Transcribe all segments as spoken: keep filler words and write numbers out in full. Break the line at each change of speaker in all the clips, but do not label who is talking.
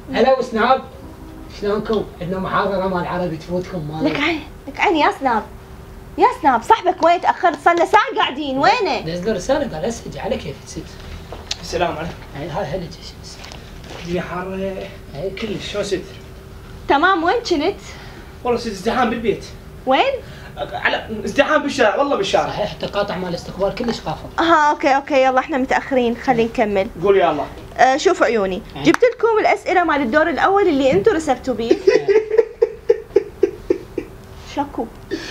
هلا وسناب، شلونكم؟ عندنا محاضرة مال عربي تفوتكم مال.
لك عين لك عين يا سناب، يا سناب صاحبك وين تأخرت؟ صار لنا ساعة قاعدين، وينه؟
نزل رسالة قال اسج على كيف ست.
السلام عليكم.
هاي هاي هلا
الدنيا حارة كلش، شلون ست؟
تمام. وين كنت؟
والله ست ازدحام بالبيت.
وين؟
على ازدحام بالشارع، والله بالشارع.
صحيح التقاطع مال الاستقبال كلش قافل.
اه اوكي اوكي يلا احنا متأخرين، خلينا نكمل.
قول يا الله.
آه شوفوا عيوني، جبت لكم الأسئلة مال الدور الأول اللي انتم رسبتوا بيه. شكو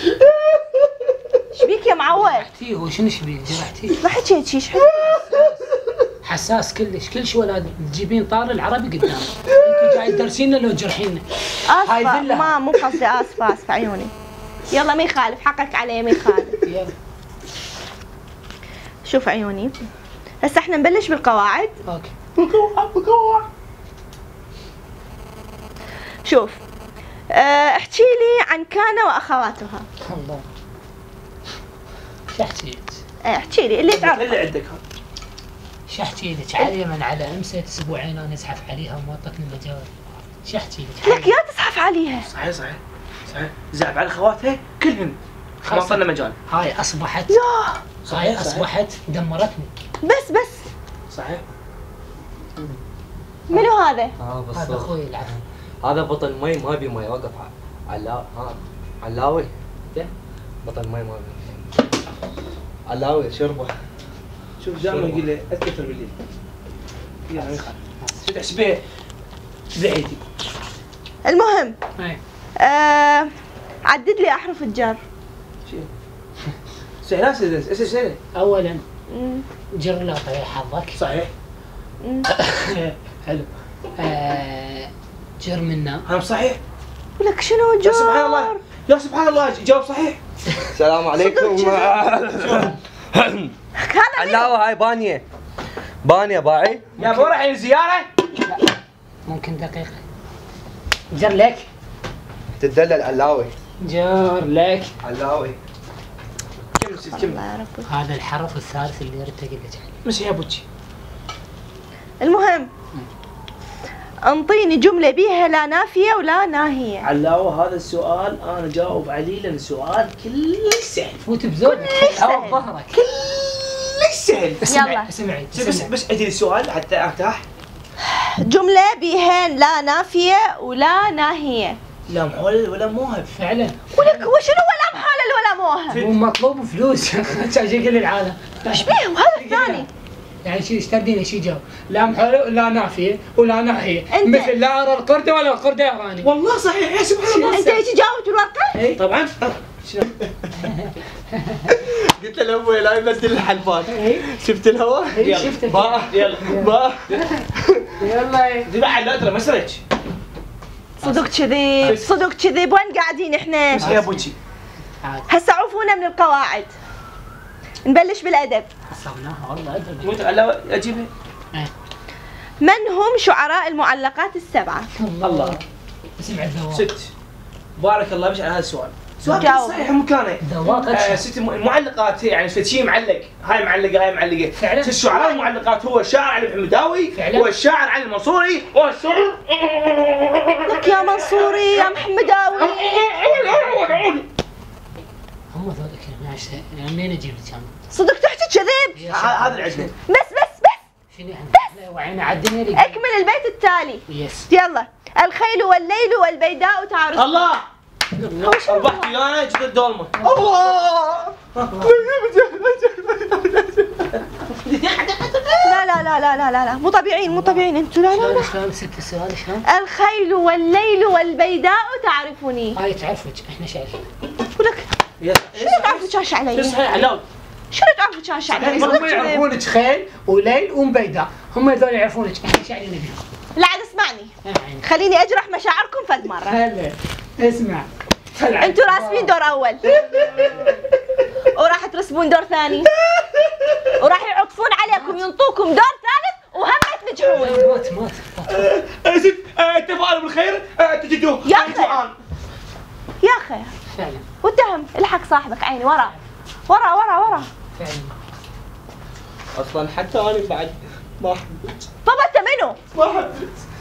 شبيك يا معود؟
جرحتيه هو شنو شبيك جرحتيه؟
ما حكيت شي، شحال
حساس كلش كل شي ولا تجيبين طار العربي قدامك. انت جاي تدرسينا لو تجرحينا.
اسفة ما مو قصدي، اسفة اسفة عيوني. يلا ما يخالف، حقك علي ما يخالف.
يلا
شوف عيوني، هسه احنا نبلش بالقواعد.
اوكي.
بقواعد بقواعد.
شوف اه احكي لي عن كان واخواتها.
الله شو احكي لك؟
اه احكي لي اللي تعرفه.
اللي عندك هذا.
شو احكي لك؟ علي من على امسك اسبوعين انا ازحف عليها وما اعطتني مجال. شو احكي لك؟
لك يا تزحف عليها.
صحيح صحيح صحيح، زعف على خواتها كلهن ما وصلنا مجال.
هاي اصبحت
يا
هاي
صحيح،
اصبحت دمرتني.
بس بس
صحيح.
منو هذا؟
اه بس
هذا اخوي العفو.
هذا بطل مي ما بي مي، وقف علا ها علاوي ده بطل مي ما بي علاوي شربه.
شوف دائما يقول لي اتكثر بالليل. يلا ما يخالف. شو تحسبيه بعيدي.
المهم
هاي
آه عدد لي احرف الجر.
سهلة سهلة سهلة سهلة.
اولا
مم.
جر لا طيح حظك.
صحيح.
مم.
حلو. آه جر منا.
هم صحيح.
ولك شنو جر؟
يا سبحان الله، يا سبحان الله جواب صحيح.
السلام عليكم.
هذا
علاوي هاي بانيه بانيه باعي.
يا ابو رايحين زيارة؟
ممكن دقيقة. جر لك.
تدلل علاوي
جر لك.
علاوي.
كم ست كم؟
الله يا ربي.
هذا الحرف الثالث اللي ردت اقول لك عليه.
مش يا بوتشي.
المهم انطيني جملة بيها لا نافية ولا ناهية.
علاوة هذا السؤال انا جاوب عليه لان سؤال كلش سهل.
فوت بزودك
سهل.
او بظهرك.
كلش سهل.
يلا.
اسمعي
بس
اسمعي.
بس عيدي السؤال حتى ارتاح.
جملة بيها لا نافية ولا ناهية.
لا محولل ولا موهب.
فعلا.
ولك وشنو ولا محلل ولا موهب؟
مو مطلوب فلوس. عشان كل العالم.
ايش بيه وهذا الثاني؟
يعني شي استردينا شي جاوب. لا محولة لا نافية ولا ناهية.
أنت-
مثل لا ارى القردة ولا القردة يراني.
والله صحيح يا سبحان الله.
انت ايش جاوبت بالورقة؟
اي
طبعا. شنو؟ قلت له ابوي لا يبدل الحلفات. شفت الهواء؟
إي، شفته.
با يلا با
يلا.
ذبح لا ترى ما سرج.
صدق كذب صدق كذب. وين قاعدين احنا؟
مش يا بوتشي.
هسه عوفونا من القواعد. نبلش بالادب.
حصلناها والله ادري.
وانت علاوة اجيبها.
من هم شعراء المعلقات السبعة؟
الله.
اسمع الذواق.
ست. بارك الله فيك على هذا السؤال. سؤال
جاوب.
صحيح مكانه.
ذواق
آه
أكثر.
ست المعلقات هي يعني في شيء معلق، هاي معلقه هاي معلقه.
فعلا.
ست الشعراء المعلقات هو الشاعر علي الحمداوي،
فعلا.
هو الشاعر علي المنصوري، هو الشاعر
لك يا منصوري يا محمداوي.
هم ذولك ناس منين اجيب لك انا؟
صدق تحكي كذب؟
هذا اللي عندنا.
بس بس بس
شنو احنا؟ وعينا عدنا لي.
اكمل البيت التالي.
يس.
يلا. الخيل والليل والبيداء تعرس.
الله
هو شنو
ربحت ويانا جبت الدولمه. الله
لا لا لا لا لا لا لا مو طبيعيين مو طبيعيين انتوا. لا لا
شلون
لا.
شلون ست السؤال شلون؟
الخيل والليل والبيداء تعرفني.
هاي تعرفك احنا شايفين.
ولك
يا
شنو تعرفوا شاش علي؟
صحيح علاوي.
شنو تعرفوا شاش علي؟ صدق
هم
كذب.
يعرفونك خيل وليل ومبيداء، هم هذول يعرفونك احنا ايش علينا بيهم؟
لا عاد اسمعني، خليني اجرح مشاعركم فد مره.
هلا اسمع.
انتوا راسمين دور اول وراح ترسمون دور ثاني وراح يعطفون عليكم ينطوكم دور ثالث وهم ما تنجحون.
مات مات.
ست تفاعلوا بالخير تجدوه.
يا اخي يا اخي
فعلا
واتهم الحق صاحبك عيني ورا ورا ورا ورا.
فعلا.
اصلا حتى انا بعد ما حبيت.
طب انت منو؟
ما حبيت.